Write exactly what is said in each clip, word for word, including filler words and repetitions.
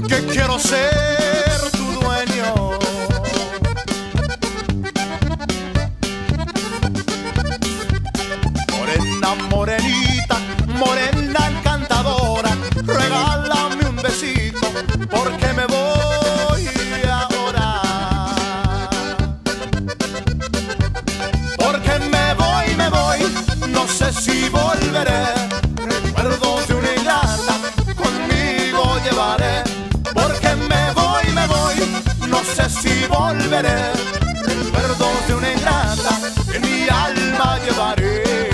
que quiero ser tu dueño. Morena, morenita, morena encantadora, regálame un besito porque me voy ahora. Porque me voy, me voy, no sé si volveré. Recuerdos de una ingrata conmigo llevaré. Porque me voy, me voy, no sé si volveré. Recuerdos de una ingrata en mi alma llevaré.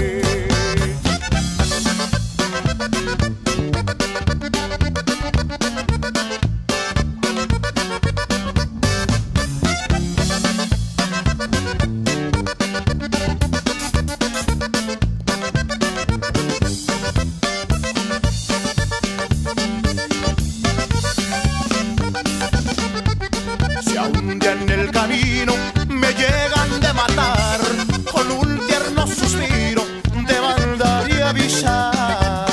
Un día en el camino me llegan de matar, con un tierno suspiro te mandaría avisar.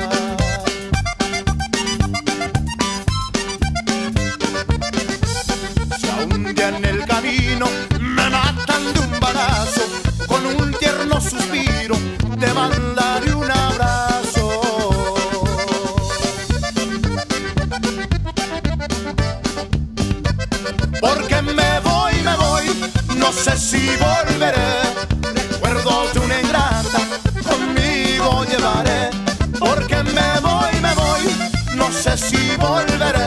Si a un día en el camino me matan de un balazo, con un tierno suspiro te mandaré un abrazo. Porque me voy, me voy, no sé si volveré. Recuerdos de una ingrata conmigo llevaré. Porque me voy, me voy, no sé si volveré.